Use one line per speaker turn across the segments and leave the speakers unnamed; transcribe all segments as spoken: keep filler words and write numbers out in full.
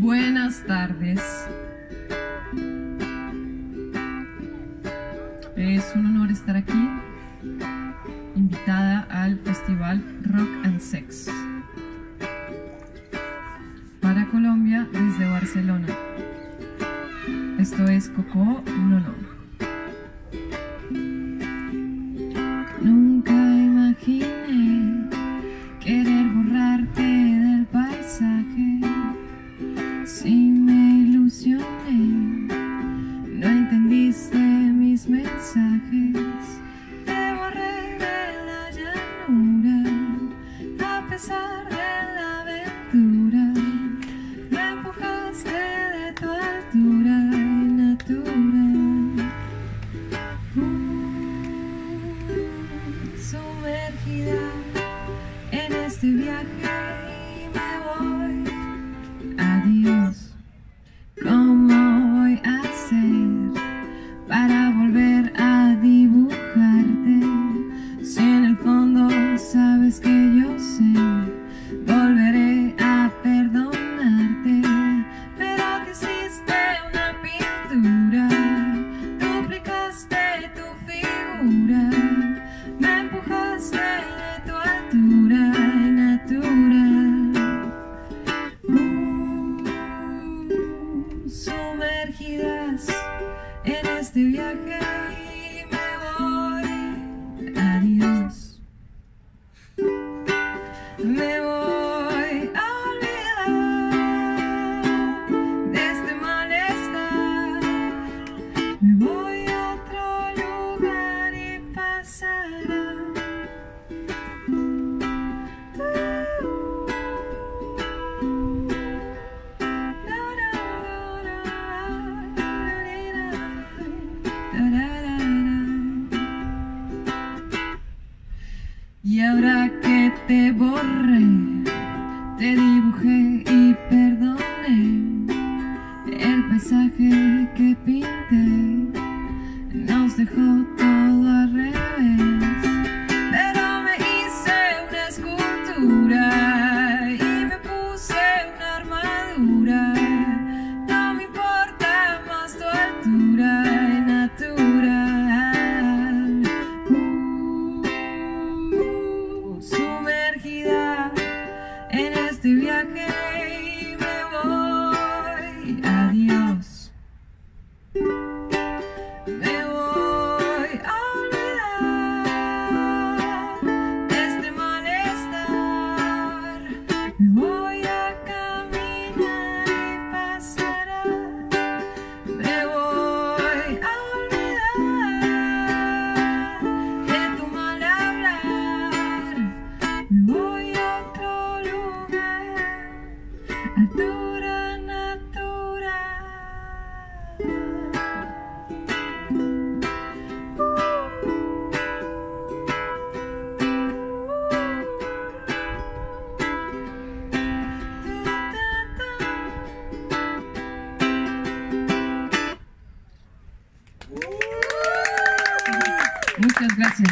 Buenas tardes. Es un honor estar aquí, invitada al Festival Rock and Sex para Colombia desde Barcelona. Esto es Coco Nono. Nunca imaginé querer borrarte del paisaje. Si me ilusioné, no entendiste mis mensajes. Te borré de la llanura, a pesar de la aventura. Me empujaste de tu altura natural. Uh, sumergida en este viaje y me voy. Adiós. ¿Cómo voy a hacer para volver a dibujarte? Si en el fondo sabes que yo sé, volveré a perdonarte. Pero te hiciste una pintura, duplicaste tu figura, me empujaste de tu altura natural. Uh, sumergidas en este viaje y me voy. Adiós. Me voy a olvidar de este malestar. Me voy a otro lugar y pasará. Y ahora que te borré, te dibujé y perdoné, el paisaje que pinté nos dejó todo al revés. Pero me hice una escultura y me puse una armadura. No me importa más tu altura natural. Uh, sumergida en este viaje y me voy. Adiós. Me voy a olvidar de este malestar. Me voy a caminar y pasará. Me voy a olvidar de tu mal hablar. Me voy a otro lugar, altura natural. Muchas gracias.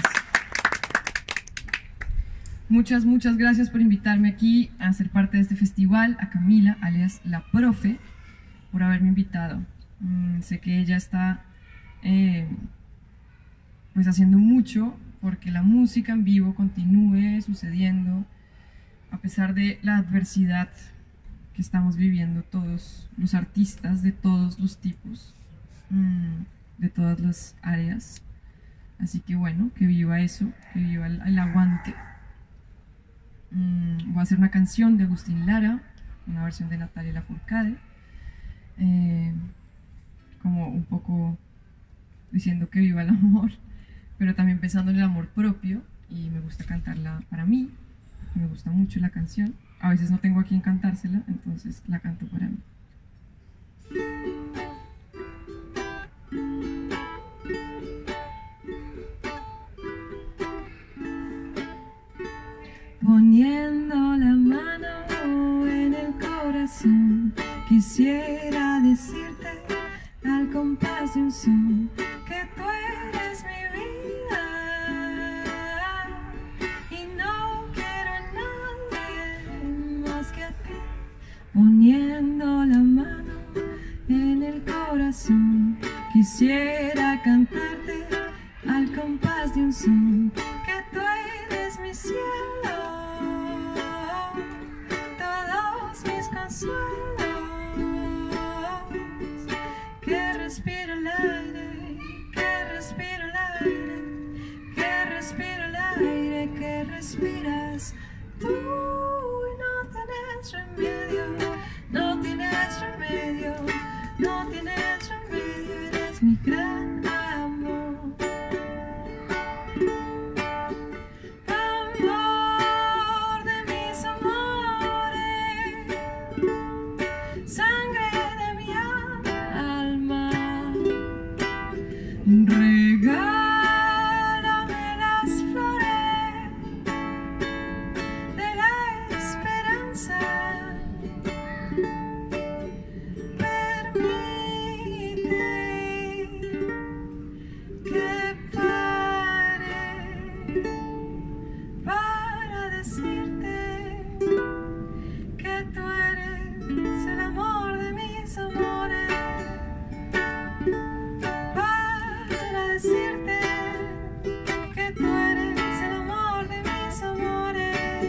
Muchas, muchas gracias por invitarme aquí a ser parte de este festival, a Camila, alias La Profe, por haberme invitado. Mm, sé que ella está eh, pues haciendo mucho porque la música en vivo continúe sucediendo a pesar de la adversidad que estamos viviendo todos los artistas de todos los tipos, mm, de todas las áreas. Así que bueno, que viva eso, que viva el, el aguante. Mm, voy a hacer una canción de Agustín Lara, una versión de Natalia Lafourcade, eh, como un poco diciendo que viva el amor, pero también pensando en el amor propio, y me gusta cantarla para mí, me gusta mucho la canción. A veces no tengo a quien cantársela, entonces la canto para mí. Poniendo la mano en el corazón, quisiera decirte al compás de un son que tú eres mi vida y no quiero a nadie más que a ti. Poniendo la corazón. Quisiera cantarte al compás de un son, que tú eres mi cielo, todos mis consuelos, que respiro el aire, que respiro el aire, que respiro el aire, que respiras tú, y no tienes remedio, no tienes remedio, no tienes remedio, eres mi gran amor. Amor de mis amores, sangre de mi alma, regálame las flores de la esperanza. Permite que pare para decirte que tú eres el amor de mis amores, para decirte que tú eres el amor de mis amores,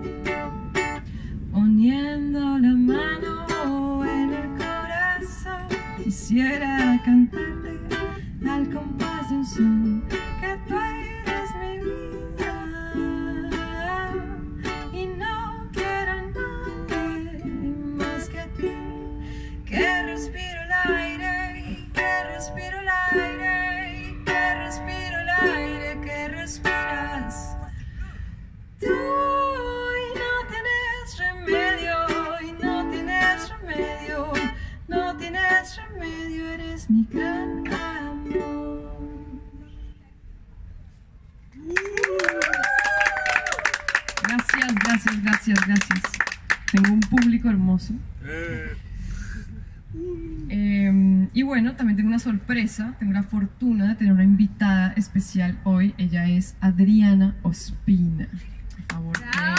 poniendo la mano en el corazón. Quisiera cantarte al compás de un son, que tú eres mi vida, y no quiero a nadie más que a ti, que respiro el aire, que respiro el aire, que respiro el aire, que respiras tú, y no tienes remedio, y no tienes remedio, no tienes remedio, eres mi gran amor. Gracias, gracias, gracias, gracias. Tengo un público hermoso. Eh, y bueno, también tengo una sorpresa, tengo la fortuna de tener una invitada especial hoy. Ella es Adriana Ospina. Por favor.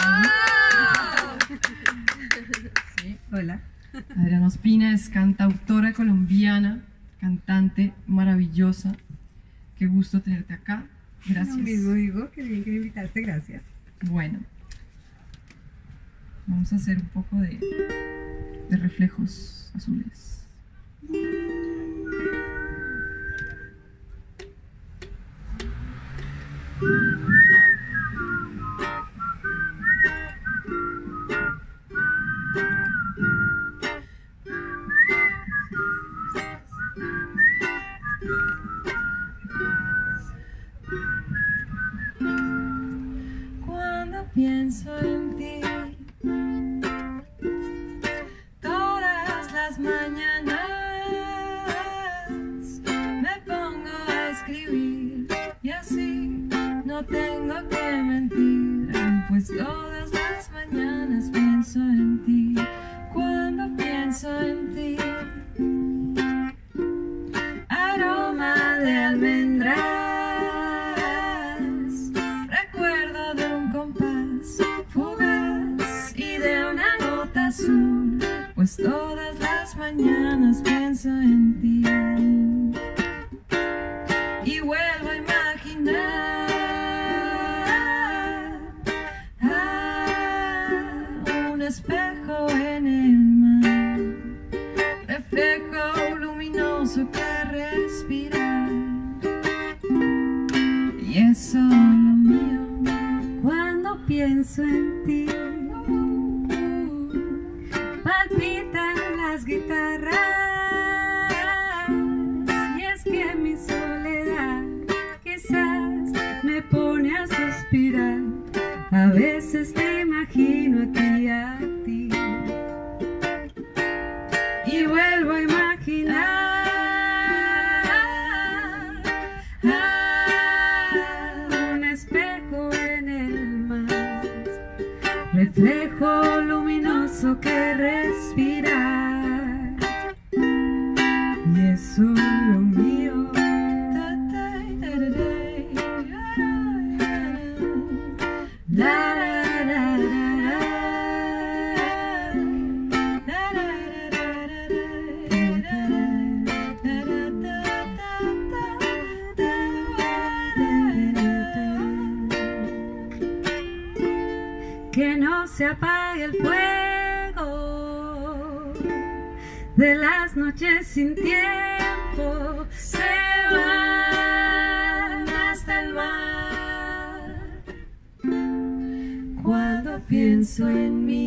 Sí.
Hola.
Adriana Ospina es cantautora colombiana, cantante maravillosa. Qué gusto tenerte acá. Gracias.
Lo mismo digo, qué bien que me invitaste, gracias.
Bueno, vamos a hacer un poco de, de reflejos azules. Cuando pienso en ti, todas las mañanas me pongo a escribir, y así no tengo que mentir, pues todas las mañanas pienso en ti. Cuando pienso en ti, aroma de almendras, recuerdo de un compás fugaz y de una nota azul, pues todas las mañanas pienso en ti. Y vuelvo a imaginar ah, un espejo en el mar, reflejo luminoso que respirar, y es solo mío.
Cuando pienso en ti, palpitan las guitarras, y es que mi soledad quizás me pone a suspirar. A veces te imagino aquí a ti, y vuelvo a imaginar ah, un espejo en el mar, reflejo luminoso que respirar, y es solo mío. La, la, la, la, la. que no se apague el fuego de las noches sin tiempo, se van hasta el mar. Cuando pienso en mí,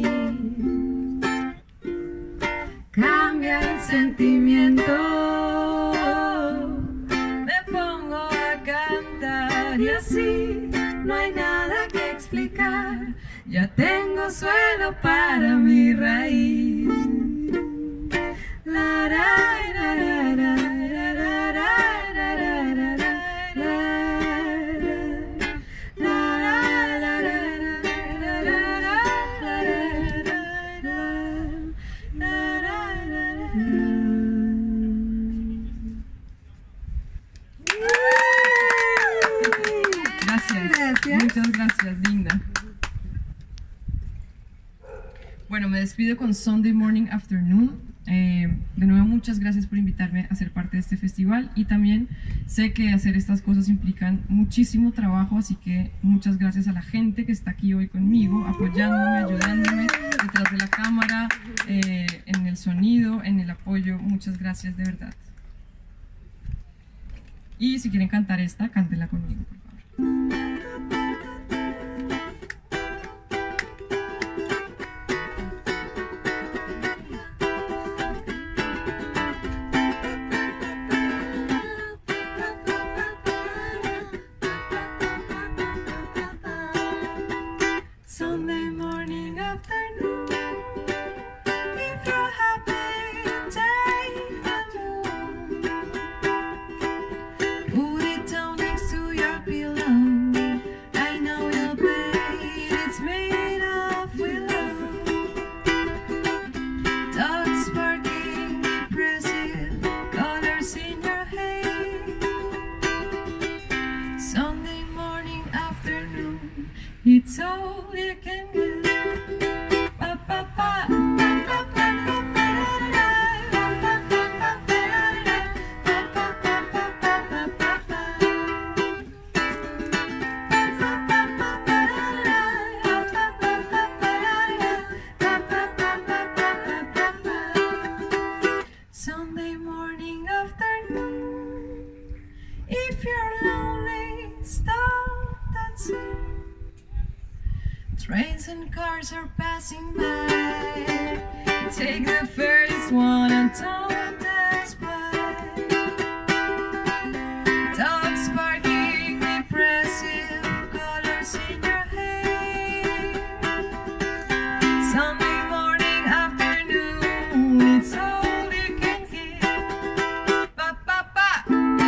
cambia el sentimiento, me pongo a cantar y así no hay nada que explicar, ya tengo suelo para mi raíz. La, ra, ra, ra, ra, ra, ra, ra, ra, ra, ra,
Gracias, muchas gracias, linda. Bueno, me despido con Sunday Morning Afternoon. Eh, de nuevo, muchas gracias por invitarme a ser parte de este festival, y también sé que hacer estas cosas implican muchísimo trabajo, así que muchas gracias a la gente que está aquí hoy conmigo, apoyándome, ayudándome detrás de la cámara, eh, en el sonido, en el apoyo. Muchas gracias de verdad. Y si quieren cantar esta, cántenla conmigo, por favor.
Sunday morning afternoon, if you're happy, take the moon, put it down next to your pillow. I know your bed, it's made of willow. Dogs barking, impressive colors in your hair. Sunday morning afternoon, it's all you can get. Pa, pa, pa, pa, pa, pa, Sunday morning afternoon, if you're lonely, stop dancing. Trains and cars are passing by, take the first one and don't dance by. Dogs barking, impressive colors in your hair. Sunday morning afternoon, it's all you can get. Pa, pa, pa.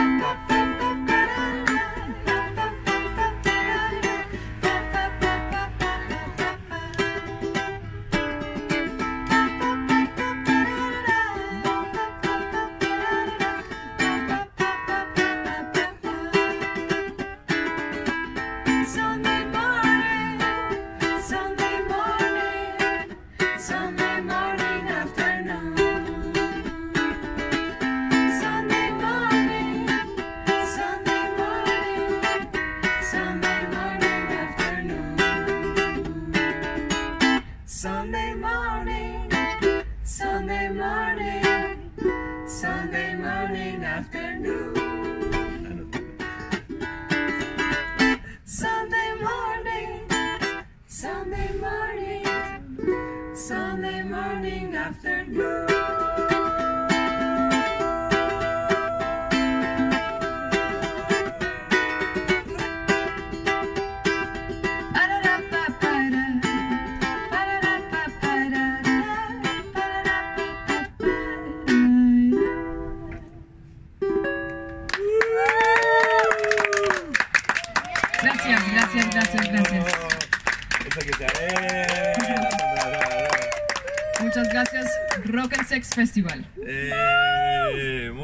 Sunday morning, Sunday morning, Sunday morning afternoon. Sunday morning, Sunday morning, Sunday morning afternoon. Sunday morning, Sunday morning, Sunday morning afternoon. Sunday morning, Sunday morning, Sunday morning afternoon.
Gracias, gracias, gracias, gracias. Muchas gracias, Rock and Sex Festival.
Eh,